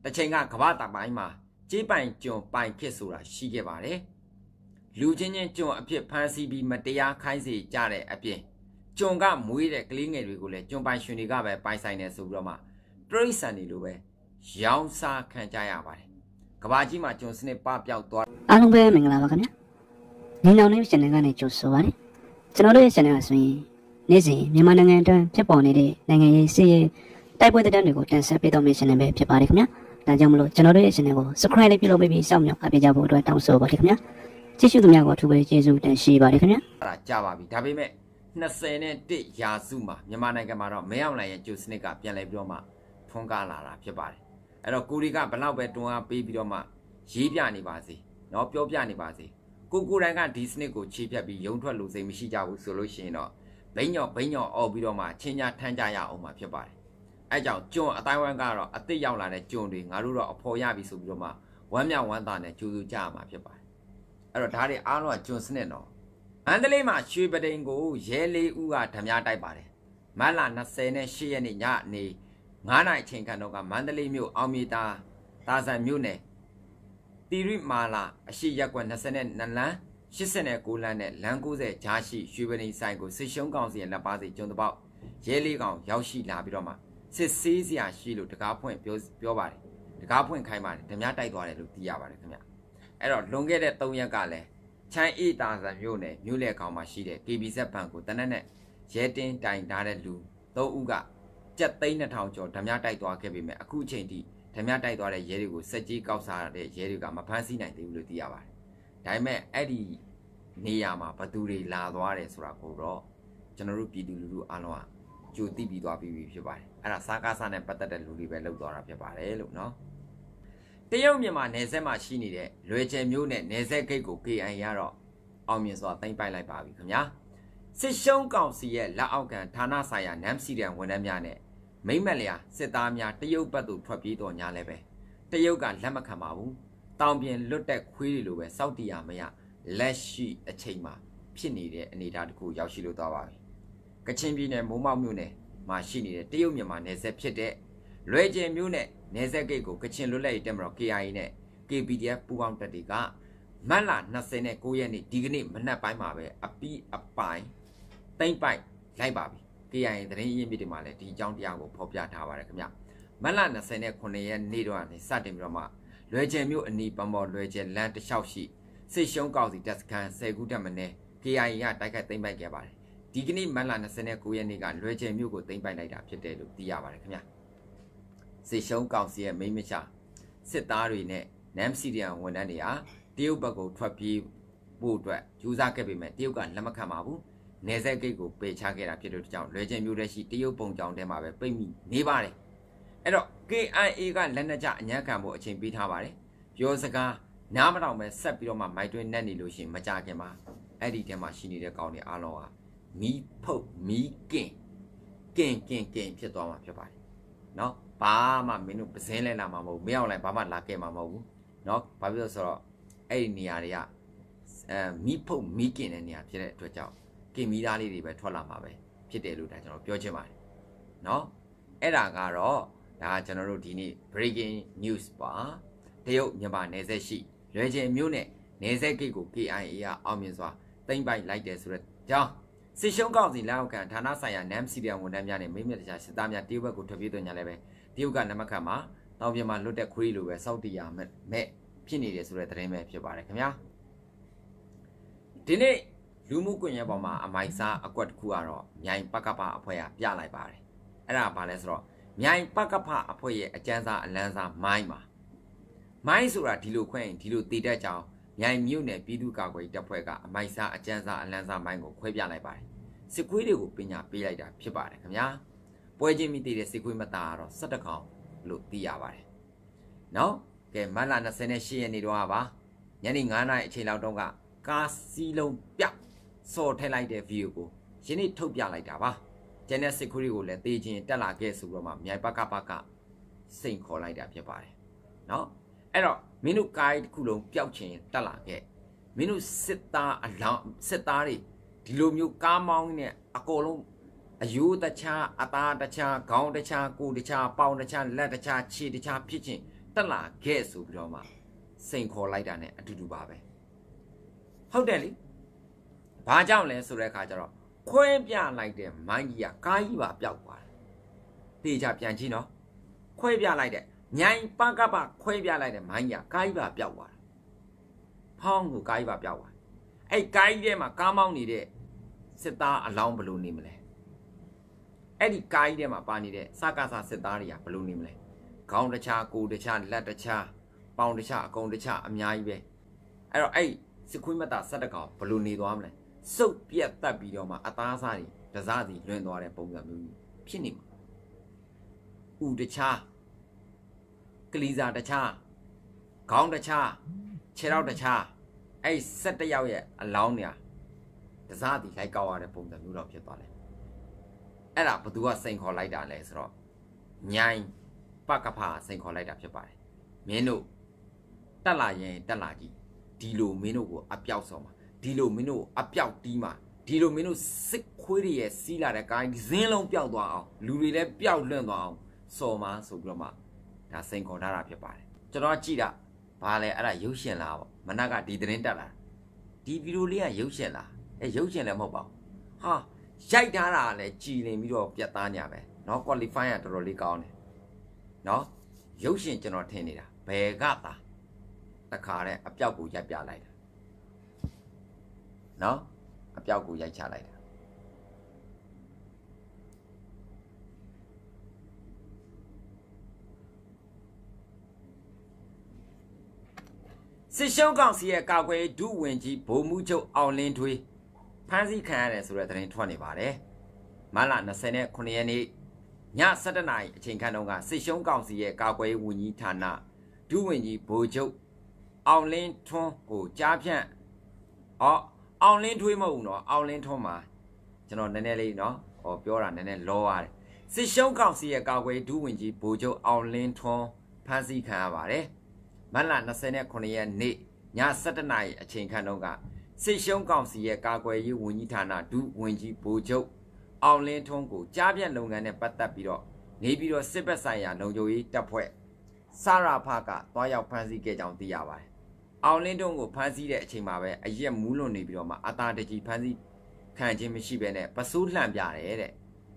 တချိန်ကကဘာတာပိုင်းမှာကြေးပိုင်ကျွန်ပိုင်ဖြစ်ဆိုတာရှိခဲ့ပါတယ်လူချင်းချင်းကျွန်အဖြစ်ဖမ်းဆီးပြီးမတရားခိုင်းစေကြတဲ့အပြင်ကျွန်ကမွေးတဲ့ကလေးငယ်တွေကိုလည်းကျွန်ပိုင်ရှင်တွေကပဲပိုင်ဆိုင်နေဆိုပြီးတော့မှတရိษံတွေလိုပဲရောင်းစားခံကြရပါတယ်ကဘာကြီးမှာကျွန်စနစ်ပပျောက်သွားအားလုံးပဲမင်္ဂလာပါခင်ဗျာညီနောင်လေး channel ကနေကြိုဆိုပါရစေကျွန်တော်တို့ရဲ့ channel ဆိုရင်နေ့စဉ်မြန်မာနိုင်ငံအတွင်းဖြစ်ပေါ်နေတဲ့နိုင်ငံရေးစစ်ရေးတိုက်ပွဲသတင်းတွေကိုတင်ဆက်ပေးတော့မယ့် channel ပဲဖြစ်ပါတယ်ခင်ဗျာဒါကြောင့်မလို့ကျွန်တော်တို့ရဲ့ channel ကို subscribe လေးပြုလုပ်ပြီးစောင့်မျှော်အားပေးကြဖို့အတွက်တောင်းဆိုပါတယ်ခင်ဗျာကြည့်ရှုသူများကိုအထူးပဲကျေးဇူးတင်ရှိပါတယ်ခင်ဗျာအဲ့ဒါကြပါပြီဒါပေမဲ့21ရာစုမှာမြန်မာနိုင်ငံမှာတော့မဲအောင်လှိုင်ရဲ့ကျိုးစနစ်ကပြန်လဲပြီးတော့မှထွန်းကားလာတာဖြစ်ပါတယ်အဲ့တော့ကိုရီကဘလောက်ပဲတွန်းအားပေးပြီးတော့မှရေးပြနေပါစေเนาะပြောပြနေပါစေကိုတိုင်ကဒီစနစ်ကိုခြေဖြတ်ပြီးရုံထွက်လို့စိတ်မရှိကြဘူးဆိုလို့ရှိရင်တော့ဘိညော့အော်ပြီးတော့မှချင်းညာထမ်းကြရအောင်မှာဖြစ်ပါတယ်အဲကြောင့်ကျွန်အတိုင်းဝမ်ကတော့အစ်စ်ရောက်လာတဲ့ကျွန်တွေငါတို့တော့အဖော်ရပြီဆိုပြီးတော့မှဝမ်းမြောက်ဝမ်းသာနဲ့ကြိုးစားကြရမှာဖြစ်ပါတယ်အဲ့တော့ဒါတွေအားလုံးကကျွန်စနစ်တော့မန္တလေးမှာရွှေပဒိန်ကိုရဲလေးဦးကဓမြတိုက်ပါတယ်မတ်လ28ရက်နေ့ညနေ9နာရီအချိန်ခန့်တော့ကမန္တလေးမြို့အောင်မြေတာဆန်မြို့နယ်တီရိမာလာအရှိရက်ကွက်22လမ်း89လမ်းနဲ့လမ်း90ဂျားရှိရွှေပဒိန်ဆိုင်ကိုစစ်ရှုံးကောင်စီရဲ့လက်ပါစီကျွန်းတပေါက်ရဲလေးကောင်ရောက်ရှိလာပြီးတော့မှစစ်ဆေးစရာရှိလို့တကားဖွင့်ပြောပါတယ်တကားဖွင့်ခိုင်းပါတယ်ဓမြတိုက်သွားတယ်လို့သိရပါတယ်ခင်ဗျအဲ့တော့လွန်ခဲ့တဲ့3ရက်ကလည်းချမ်းအေးတာဆန်မြို့နယ်မြို့လေကောင်မှာရှိတဲ့ KBZ ဘဏ်ကိုတနက်နဲ့ရဲတင်းတိုင်ထားတဲ့လူ3ဦးကကျပ်3,000ကျော်ဓမြတိုက်သွားခဲ့ပေမဲ့အခုအချိန်ထိဓမြတိုက်သွားတဲ့ရဲတွေကိုစက်ကြီးကောက်စားတဲ့ရဲတွေကမဖမ်းဆီးနိုင်သေးဘူးလို့သိရပါတယ်ဒါပေမဲ့အဲ့ဒီနေရာမှာဘသူတွေလာသွားတယ်ဆိုတာကိုတော့ကျွန်တော်တို့ပြည်သူလူထုအားလုံးကကြိုသိပြီးသွားပြီဖြစ်ပါတယ်အဲ့ဒါစားကားစားနဲ့ပတ်သက်တဲ့လူတွေပဲလောက်သွားတာဖြစ်ပါတယ်လို့နော်တရုတ်မြန်မာနယ်စပ်မှာရှိနေတဲ့လွယ်ကျယ်မျိုးနဲ့နယ်စပ်ဂိတ်ကို KI ရတော့အောင်မြင်စွာသိမ်းပိုက်လိုက်ပါပြီခင်ဗျာစစ်ရှုံးကောင်စီရဲ့လက်အောက်ခံဌာနဆိုင်ရာနမ်စီဒန်ဝန်ထမ်းများနဲ့မိမ့်မလျာစစ်သားများတရုတ်ဘက်သို့ထွက်ပြေးတော်ညာလဲပဲတရုတ်ကလက်မခံပါဘူးတောင်ပြင်လွတ်တဲ့ခွေးတွေလိုပဲစောက်တီယာမရလက်ရှိအချိန်မှာဖြစ်နေတဲ့အနေအထားတစ်ခုရောက်ရှိလို့သွားပါပြီကချင်ပြည်နယ်မိုးမောက်မြို့နယ်မှာရှိနေတဲ့တရုတ်မြန်မာနယ်စပ်ဖြစ်တဲ့လွယ်ကျယ်မြို့နဲ့နယ်စပ်ဂိတ်ကိုကချင်လွတ်လပ်ရေးတပ်မတော် KIA နဲ့ KPDF ပူးပေါင်းတပ်တွေကမတ်လ29ရက်နေ့ဒီကနေ့မနက်ပိုင်းမှာပဲအပီးအပိုင်တိမ့်ပိုက်လိုက်ပါပြီ KIA သတင်းရင်းမြစ်တွေမှာလည်းဒီအကြောင်းတရားကိုဖော်ပြထားပါတယ်ခင်ဗျမတ်လ29ရက်နေ့တော့စတင်ပြီးတော့မှလွယ်ကျယ်မြို့အနီးပံပေါ်လွယ်ကျယ်လမ်းတစ်လျှောက်ရှိစစ်ရှုံးကောက်စီတပ်စခန်း10ခုတက်မနေ KIA ကတိုက်ခိုက်သိမ်းပိုက်ခဲ့ပါတယ်ဒီကနေ့မတ်လ29ရက်နေ့ကလွယ်ကျယ်မြို့ကိုသိမ်းပိုက်လိုက်တာဖြစ်တယ်လို့သိရပါတယ်ခင်ဗျစစ်ရှုံးကောက်စီရဲ့မိမချစစ်သားတွေနဲ့နမ်စီဒီယန်ဝန်ထမ်းတွေဟာတရုတ်ဘက်ကိုထွက်ပြေးဖို့အတွက်ကြိုးစားခဲ့ပေမဲ့တရုတ်ကလက်မခံပါဘူးနယ်စပ်ဂိတ်ကိုပယ်ချခဲ့တာဖြစ်လို့ကြောင့်လွယ်ကျယ်မြို့ထဲရှိတရုတ်ပုံကြောင်ထဲမှာပဲပိတ်မိနေပါတယ်အဲ့တော့ KIA ကလက်နက်ချအညံ့ခံဖို့အချိန်ပေးထားပါတယ်ပြောစကားနားမတောင်ပဲဆက်ပြီးတော့မှမိုက်တွင်းနဲ့နေလို့ရှိရင်မကြခင်မှာအဲ့ဒီထဲမှာရှိနေတဲ့ကောင်တွေအားလုံးဟာမီးဖုတ်မီးကင်ဖြစ်သွားမှာဖြစ်ပါတယ်နော်ဘာမှမင်းတို့ပစင်းလဲလာမှာမဟုတ်မရောက်လိုက်ဘာမှလာခဲ့မှာမဟုတ်ဘူးနော်ဘာဖြစ်လို့ဆိုတော့အဲ့ဒီနေရာတွေကမီးဖုတ်မီးကင်တဲ့နေရာဖြစ်တဲ့အတွက်ကြောင့်ကင်မီသားလေးတွေပဲထွက်လာမှာပဲဖြစ်တယ်လို့ဒါကျွန်တော်ပြောချင်ပါတယ်နော်အဲ့ဒါကတော့ဒါကျွန်တော်တို့ဒီနေ့ breaking news ပါတရုတ်မြန်မာနယ်စပ်ရှိလွယ်ကျယ်မြို့နဲ့နယ်စပ်ဂိတ်ကို KIA ကအောင်မြင်စွာသိမ်းပိုက်လိုက်တယ်ဆိုတော့ကြောင်းစစ်ရှုံးကောက်စီလက်အောက်ခံဌာနဆိုင်ရာနမ်စီဒီယန်ဝန်ထမ်းများနဲ့မိမတခြားစစ်သားများတရုတ်ဘက်ကိုထွက်ပြေးသွင်းကြလဲပဲတရုတ်ကနမခတ်မှာတောင်ပြင်မှာလွတ်တဲ့ခွေးလိုပဲစောက်တီယာမဲ့ဖြစ်နေတယ်ဆိုတဲ့သတင်းပဲဖြစ်ပါတယ်ခင်ဗျာဒီနေ့လူမှုကွန်ရက်ပေါ်မှာအမိုက်စားအကွက်တစ်ခုကတော့မြိုင်ပကပအဖွဲ့ကပြလိုက်ပါတယ်အဲ့ဒါဘာလဲဆိုတော့မြိုင်ပကပအဖွဲ့ရဲ့အကျန်းစားအလန်းစားမိုင်းဆိုတာဒီလိုခွဲရင်ဒီလိုတည်တတ်ကြောင်းမြိုင်မြို့နယ်ပြည်သူ့ကာကွယ်တပ်ဖွဲ့ကအမိုက်စားအကျန်းစားအလန်းစားမိုင်းကိုခွဲပြလိုက်ပါတယ်စစ်ခွေးတွေကိုပညာပေးလိုက်တာဖြစ်ပါတယ်ခင်ဗျာပွဲချင်းမိတည်တဲ့စစ်ခွေးမသားကတော့17ကောင်လို့သိရပါတယ်နော်ကဲမတ်လ28ရက်နေ့တော့ပါညနေ9နာရီအချိန်လောက်တော့ကကားစီးလုံးပြစော်ထည့်လိုက်တဲ့ဗီဒီယိုကိုယနေ့ထုတ်ပြလိုက်တာပါကျန်တဲ့စစ်ခွေးတွေကိုလည်းတေးချင်းတက်လာခဲ့ဆိုတော့မှမြိုင်ပကစိန်ခေါ်လိုက်တာဖြစ်ပါတယ်နော်အဲ့တော့မင်းတို့ကားတစ်ခုလုံးပျောက်ချင်တက်လာခဲ့မင်းတို့စစ်သားတွေဒီလိုမျိုးကားမောင်းနဲ့အကုန်လုံးအယိုးတခြားအသားတခြားခေါင်းတခြားကိုယ်တခြားပေါင်တခြားလက်တခြားခြေတခြားဖြစ်ချင်းတက်လာခဲ့ဆိုပြီးတော့မှစိန်ခေါ်လိုက်တာ ਨੇ အတူတူပါပဲဟုတ်တယ်လေဘာကြောင့်လဲဆိုတဲ့အခါကျတော့ခွဲပြလိုက်တဲ့မိုင်းကြီးကကားကြီးပါပျောက်သွားတယ်တေချာပြန်ကြည့်နော်ခွဲပြလိုက်တဲ့ညိုင်ပကပခွဲပြလိုက်တဲ့မိုင်းကြီးကကားကြီးပါပျောက်သွားတယ်ဖောင်းကိုကားကြီးပါပျောက်သွားအဲ့ကားကြီးထဲမှာကားမောင်းနေတဲ့စစ်သားအလောင်းဘယ်လိုနေမလဲအဲ့ဒီကားကြီးထဲမှာပါနေတဲ့စကားစားစစ်သားတွေကဘယ်လိုနေမလဲခေါင်းတစ်ခြားကိုယ်တစ်ခြားလက်တစ်ခြားပေါင်တစ်ခြားအကုန်တစ်ခြားအများကြီးပဲအဲ့တော့အဲ့စစ်ခွေးမတာဆက်တကောင်ဘယ်လိုနေသွားမလဲစုပ်ပြက်တက်ပြီးတော့မှအသားစားတွေတစားစီလွင်သွားတဲ့ပုံစံမျိုးဖြစ်နေမှာဥတခြားကလီစာတခြားခေါင်းတခြားခြေထောက်တခြားအဲ့17ယောက်ရဲ့အလောင်းတွေတစားစီလိုက်ကောက်ရတဲ့ပုံစံမျိုးတော့ဖြစ်သွားတယ်အဲ့ဒါဘသူကစိန်ခေါ်လိုက်တာလဲဆိုတော့ညိုင်းပကဖာစိန်ခေါ်လိုက်တာဖြစ်ပါတယ်မင်းတို့တက်လာရင်တက်လာကြည့်ဒီလိုမင်းတို့ကိုအပြောက်ဆောင်ပါဒီလိုမင်းတို့အပြောက်တီးမှာဒီလိုမင်းတို့စစ်ခွေးတွေရဲ့စီးလာတဲ့ကိုင်းဇင်းလုံးပျောက်သွားအောင်လူတွေလည်းပျောက်လွင့်သွားအောင်စော်မှာဆိုပြီးတော့မှဒါစိန်ခေါ်ထားတာဖြစ်ပါတယ်ကျွန်တော်ကြည့်တာဘာလဲအဲ့ဒါရုပ်ရှင်လားပေါ့မနက်ကဒီသတင်းတက်လာဒီဗီဒီယိုလေးကရုပ်ရှင်လားရုပ်ရှင်လည်းမဟုတ်ပါဘူးဟာရိုက်ထားတာလည်းကြည်လင်ပြီးတော့ပြတ်သားညာပဲเนาะ qualify ကတော်တော်လေးကောင်းတယ်เนาะရုပ်ရှင်ကျွန်တော်ထင်နေတာဘယ်ကသာတခါတဲ့အပြောက်ကိုရိုက်ပြလိုက်တာနော်အပြောက်ကိုရိုက်ချလိုက်တာစစ်ရှုံးကောင်စီရဲ့ကာကွယ်ဒုဝန်ကြီးဗိုလ်မှူးချုပ်အောင်လင်းထွေးဖမ်းဆီးခံရတယ်ဆိုတဲ့သတင်းထွက်နေပါတယ်မတ်လ29ရက်နေ့ည7:00 နာရီအချိန်ခန့်တုန်းကစစ်ရှုံးကောင်စီရဲ့ကာကွယ်ဝန်ကြီးဌာနဒုဝန်ကြီးဗိုလ်ချုပ်အောင်လင်းထွန်းကိုကြားဖြန့်အောင်လင်းထွေးမဟုတ်ဘူးနော်အောင်လင်းထွန်းမှာကျွန်တော်နည်းနည်းလေးနော်ပြောတာနည်းနည်းလောရတယ်စစ်ရှုံးကောင်စီရဲ့ကာကွယ်ဒုဝန်ကြီးဗိုလ်ချုပ်အောင်လင်းထွန်းဖမ်းဆီးခံရပါတယ်မတ်လ29ရက်နေ့ည7:00 နာရီအချိန်ခန့်တုန်းကစစ်ရှုံးကောင်စီရဲ့ကာကွယ်ရေးဝန်ကြီးဌာနဒုဝန်ကြီးဗိုလ်ချုပ်အောင်လင်းထွန်းကိုကြားဖြန့်လုပ်ငန်းနဲ့ပတ်သက်ပြီးတော့နေပြီးတော့စစ်ဘက်ဆိုင်ရာလုံခြုံရေးတပ်ဖွဲ့စရဖကတွားရောက်ဖမ်းဆီးခဲ့ကြောင်းသိရပါတယ်အောင်လင်းထွန်းကိုဖမ်းဆီးတဲ့အချိန်မှာပဲအရက်မူးလွန်နေပြီးတော့မှအသာတကြီးဖမ်းဆီးခံခြင်းမရှိဘဲနဲ့ပစိုးလှန်ပြတယ်တဲ့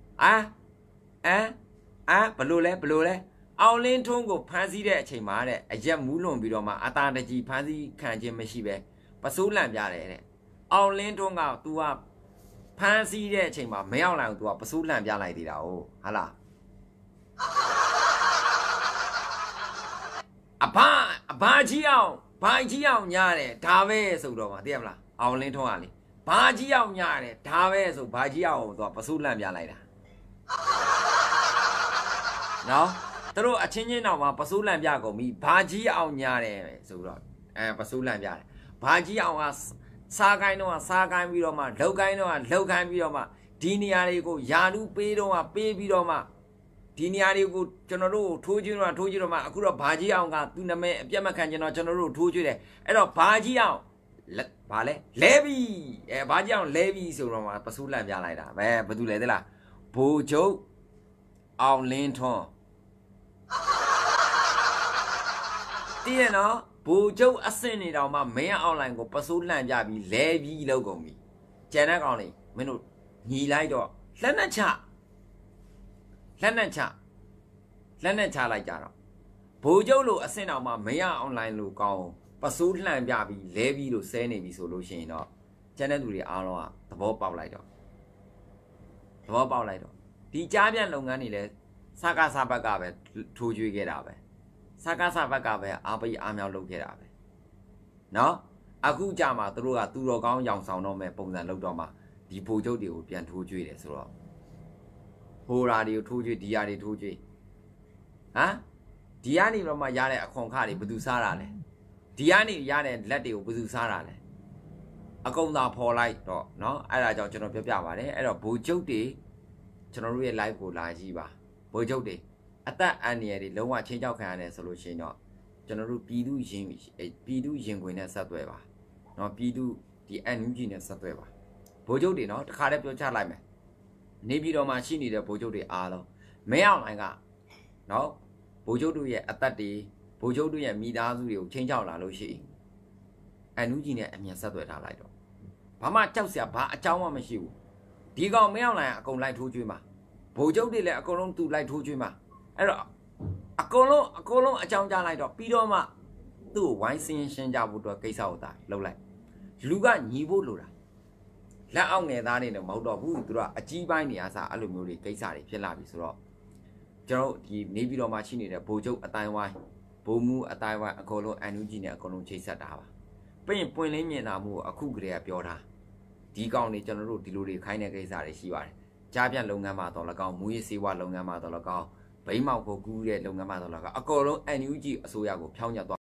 ဘလို့လဲအောင်လင်းထွန်းကိုဖမ်းဆီးတဲ့အချိန်မှာတဲ့အရက်မူးလွန်ပြီးတော့မှအသာတကြီးဖမ်းဆီးခံခြင်းမရှိပဲပစိုးလှန်ပြတယ်တဲ့အောင်လင်းထွန်းက तू ကဖမ်းဆီးတဲ့အချိန်မှာမရောက်လာဘူး तू ကပစိုးလှန်ပြလိုက်သေးတာဟုတ်လားအဘကြီးအောင်ဘာကြီးအောင်ညားတယ်ဒါပဲဆိုတော့မှသိရမလားအောင်လင်းထွန်းကလေဘာကြီးအောင်ညားတယ်ဒါပဲဆိုဘာကြီးအောင်သူကပစိုးလှန်ပြလိုက်တာနော်သူတို့အချင်းချင်းတော့မှပစိုးလှန်ပြကုန်ပြီဘာကြီးအောင်ညားတယ်ဆိုတော့ပစိုးလှန်ပြတယ်ဘာကြီးအောင်ကစားကိုင်းတော့စားကိုင်းပြီးတော့မှလောက်ကိုင်းတော့လောက်ကိုင်းပြီးတော့မှဒီနေရာတွေကိုယာလူပေးတော့ပေးပြီးတော့မှဒီနေရာတွေကိုကျွန်တော်တို့ထိုးကျွေးတော့မှအခုတော့ဘာကြီးအောင်ကသူ့နာမည်အပြတ်မခံကျွန်တော်တို့ထိုးကျွေးတယ်အဲ့တော့ဘာကြီးအောင်ဘာလဲလဲပြီဘာကြီးအောင်လဲပြီဆိုတော့မှပစိုးလန့်ပြလိုက်တာပဲဘာတူလဲသလားဘိုလ်ချုပ်အောင်လင်းထွန်းတည်ရနော်ဘိုလ်ချုပ်အဆင့်နေတောင်မှမင်းအွန်လိုင်းကိုပစိုးလန့်ပြပြီးလဲပြီးလောက်ကုန်ပြီကျန်တဲ့ကောင်လေးမင်းတို့ညီလိုက်တော့လက်နဲ့ချလိုက်ကြတော့ဘိုလ်ချုပ်လိုအဆင့်တော်မှာမရအွန်လိုင်းလိုကောင်းပစိုးလှန်ပြပြီးလဲပြီးလို့ဆဲနေပြီဆိုလို့ရှိရင်တော့ကျန်တဲ့သူတွေအားလုံးကသဘောပေါက်လိုက်တော့ဒီကြားပြန့်လုပ်ငန်းတွေလည်းစကားစဘက်ကပဲထိုးကျွေးခဲ့တာပဲစကားစဘက်ကပဲအားပေးအားမြောက်လုပ်ခဲ့တာပဲနော်အခုကြမှာသူတို့ကသူတော်ကောင်းရောင်ဆောင်တော့မဲ့ပုံစံလုပ်တော့မှဒီဘိုလ်ချုပ်တွေကိုပြန်ထိုးကျွေးတယ်ဆိုတော့ဟိုရာတွေကိုထိုးကျွေးဒီရာတွေထိုးကျွေးဒီကနေတော့မှရတဲ့အခွန်ခတွေဘယ်သူစားတာလဲဒီကနေရတဲ့လက်တွေကိုဘယ်သူစားတာလဲအကုန်သာဖော်လိုက်တော့เนาะအဲ့ဒါကြောင့်ကျွန်တော်ပြောပြပါတယ်အဲ့တော့ဘိုလ်ချုပ်တွေကျွန်တော်တို့ရဲ့ live ကိုလာကြည့်ပါဘိုလ်ချုပ်တွေအသက်အန္တရာယ်တွေလုံးဝချင်းချောက်ခံရတယ်ဆိုလို့ရှိရင်တော့ကျွန်တော်တို့ပြည်သူရင်ခွင်နဲ့ဆက်သွယ်ပါเนาะပြည်သူဒီ NUG နဲ့ဆက်သွယ်ပါဘိုလ်ချုပ်တွေเนาะတခါတည်းပြောချလိုက်မယ်နေပြည်တော်မှာရှိနေတဲ့ဗိုလ်ချုပ်တွေအားလုံးမင်းအောင်လိုင်းကနော်ဗိုလ်ချုပ်တို့ရဲ့အသက်တွေဘိုလ်ချုပ်တို့ရဲ့မိသားစုတွေကိုချင်းချောက်လာလို့ရှိရင်အန်နူဂျီနဲ့အမြန်ဆက်သွယ်ထားလိုက်တော့ဘာမှကြောက်စရာဘာအကြောင်းမှမရှိဘူးဒီကောင်မင်းအောင်လိုင်အကုန်လိုက်ထိုးကျွေးမှာဘိုလ်ချုပ်တွေလည်းအကုန်လုံးသူ့လိုက်ထိုးကျွေးမှာအဲ့တော့အကုန်လုံးအကြောင်းကြားလိုက်တော့ပြီးတော့မှသူ့ကိုဝိုင်းစင်းရှင်းကြဖို့အတွက်ကိစ္စကိုသာလှုပ်လိုက်လူကညီဖို့လိုတာလက်အောက်ငယ်သားနေတော့မဟုတ်တော့ဘူးသူတို့ကအကြီးပိုင်းနေအားစားအဲ့လိုမျိုးတွေကိစ္စတွေဖြစ်လာပြီဆိုတော့ကျွန်တော်ဒီနေပြည်တော်မှာရှိနေတဲ့ဘိုလ်ချုပ်အတိုင်းဝိုင်းဘိုလ်မူအတိုင်းဝိုင်းအကုန်လုံးအန်နူဂျီနဲ့အကုန်လုံးချိတ်ဆက်တာပါပြင်ပွင့်လင်းမြင်တာမှုအခုကလေးကပြောတာဒီကောင်တွေကျွန်တော်တို့ဒီလိုတွေခိုင်းတဲ့ကိစ္စတွေရှိပါတယ်ကြားပြန့်လုပ်ငန်းမှာတော့၎င်းမူရေးစေဝါလုပ်ငန်းမှာတော့၎င်းဗိမ်းမောက်ကိုကူးတဲ့လုပ်ငန်းမှာတော့၎င်းအကုန်လုံး NUG အစိုးရကိုဖြောင်းညက်သွား